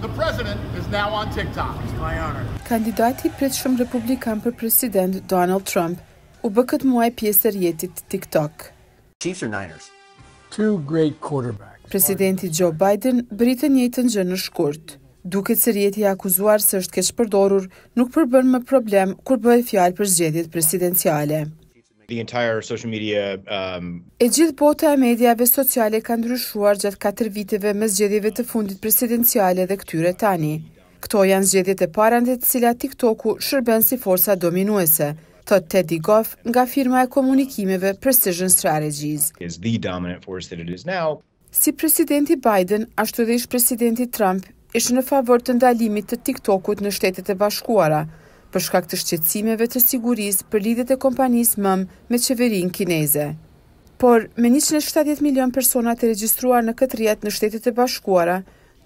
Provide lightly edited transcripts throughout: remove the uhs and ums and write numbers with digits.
The president is now on TikTok. It's my honor. Kandidati i pritshëm republikan për president Donald Trump u bë këtë muaj pjesë e rrjetit TikTok. Chiefs or Niners? Two great quarterbacks. Presidenti Joe Biden bëri të njëjtën gjë në shkurt. Duket se rrjeti i akuzuar se është keq përdorur nuk përbën më problem kur bëhet fjalë për zgjedhjet presidenciale. The entire social media E gjithë bota e mediave sociale ka ndryshuar gjatë 4 viteve me zgjedhjeve të fundit presidenciale dhe këtyre tani. Këto janë zgjedhjet e para në të cilat TikToku shërben si forca dominuese, thot Teddy Goff nga firma e komunikimeve Precision Strategies. is the dominant force that it is now. Si presidenti Biden, ashtu edhe ish presidenti Trump ishte në favor të ndalimit të TikTokut në Shtetet e Bashkuara, për shkak të shqetësimeve të sigurisë për lidhjet e kompanisë MUM me qeverinë kineze. Por, me 170 milion persona të regjistruar në këtë rrjet në Shtetet e Bashkuara,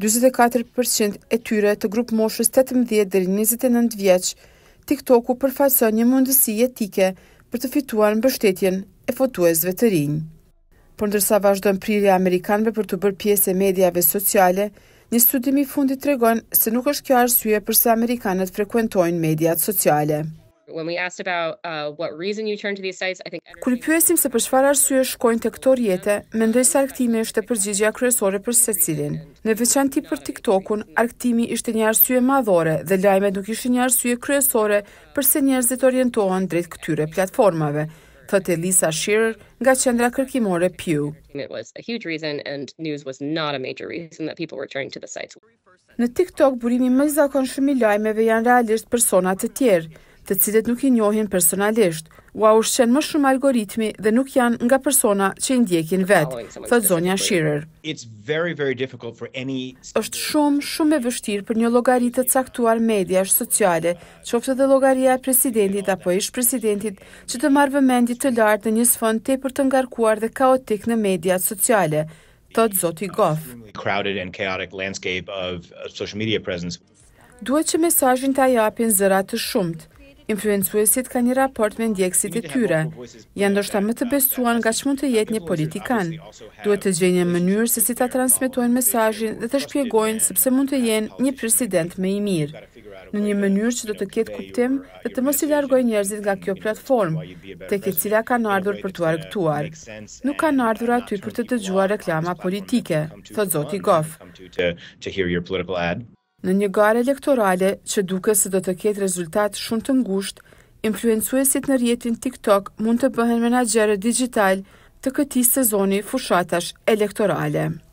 44% e tyre të grup moshës 18 deri 29 vjeç, TikToku përfaqëson një mundësi etike për të fituar mbështetjen e votuesve të rinj. Por ndërsa vazhdon prirja e amerikanëve për të bërë pjesë e mediave sociale, një studim i fundit tregon se nuk është kjo arsye pse amerikanët frekuentojnë mediat sociale. When we asked about what reason you turn to these sites, I think Kur i pyesim se për çfarë arsye shkojnë te këto rrjete, mendoj se argëtimi ishte përgjigjja kryesore për secilin. Në veçanti për TikTokun, argëtimi ishte një arsye madhore dhe lajmet nuk ishin një arsye kryesore pse njerëzit orientohen drejt këtyre platformave, thotë Lisa Shearer nga qendra kërkimore Pew. it was a huge reason and news was not a major reason that people were turning to the sites. Në TikTok, burimi më i zakonshëm i lajmeve janë realisht persona të tjerë, të cilët nuk i njohin personalisht, u ushqen më shumë algoritmi dhe nuk janë nga persona që i ndjekin vetë, thot zonja Shearer. It's very, very difficult for any Është shumë e vështirë për një llogari të caktuar mediash sociale, qoftë edhe llogaria e presidentit apo ish presidentit, që të marrë vëmendje të lartë në një sfond tepër të ngarkuar dhe kaotik në mediat sociale, thot zoti Goff. crowded and chaotic landscape of social media presence. Duhet që mesazhin ta japin zëra të shumtë. Influencuesit kanë një raport me ndjekësit e tyre. Janë ndoshta më të besuar nga që mund të jetë një politikan. Duhet të gjejnë një mënyrë se si ta transmetojnë mesazhin dhe të shpjegojnë sepse mund të jenë një president më i mirë. Në një mënyrë që do të ketë kuptim dhe të mos i largojë njerëzit nga kjo platformë, tek e cila kanë ardhur për t'u argëtuar. Nuk kanë ardhur aty për të dëgjuar reklama politike, thot zoti Goff. To hear your political ad. Në një garë elektorale që duket se do të ketë rezultat shumë të ngushtë, influencuesit në rrjetin TikTok mund të bëhen menaxherë digjital të këtij sezoni fushatash elektorale.